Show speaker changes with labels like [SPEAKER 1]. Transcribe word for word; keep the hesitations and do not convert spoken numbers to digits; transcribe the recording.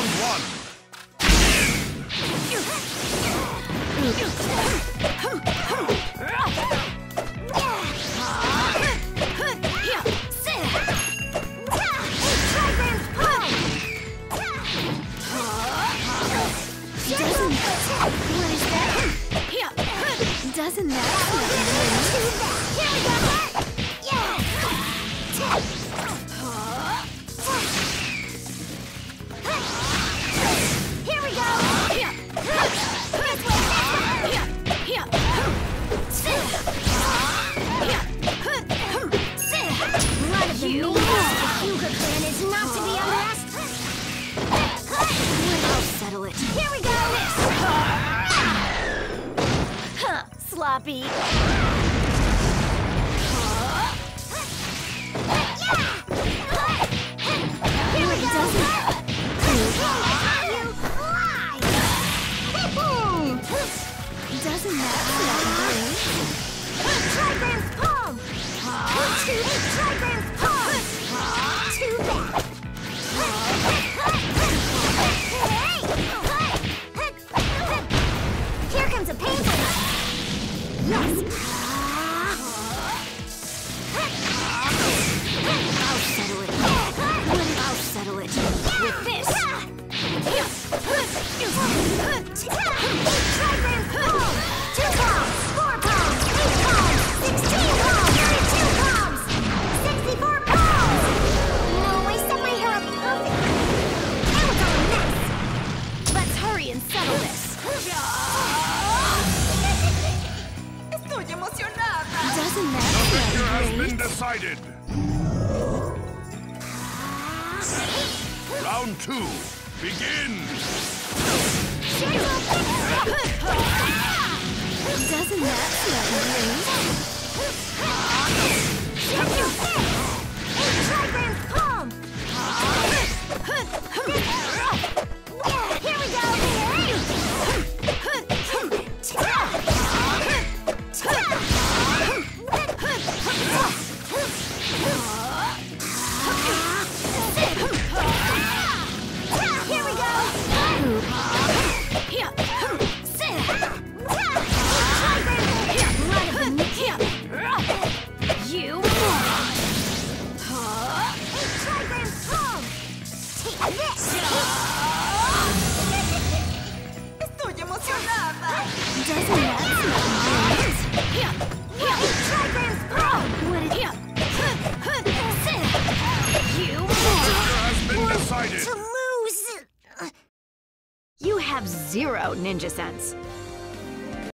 [SPEAKER 1] Round one.
[SPEAKER 2] Doesn't that Here we go! Yeah! Here we go! This way! One of the meanings of the Hyuga clan is not to be underestimated. I'll settle it. Here we go! Sloppy. Here we go. Doesn't matter. Trigram's palm. Trigram's palm. Too bad. Here comes a painful. Yes! I'll settle it. I'll settle it. With this! Trigram's palm! Two palms! Four palms! Eight palms! Sixteen palms! Thirty-two palms! Sixty-four palms! No, I set my hair up perfectly. Now it's all a mess. Let's hurry and settle this. Doesn't
[SPEAKER 1] The
[SPEAKER 2] matter.
[SPEAKER 1] victor has been decided. Round two. Begin.
[SPEAKER 2] Doesn't matter. Trigram's palm. Here we go. Here we go! You Trigram's palm! Take this! Estoy emocionada! Doesn't matter. Trigram's palm! What is You
[SPEAKER 1] Has been decided.
[SPEAKER 2] to lose!
[SPEAKER 3] You have zero ninja sense.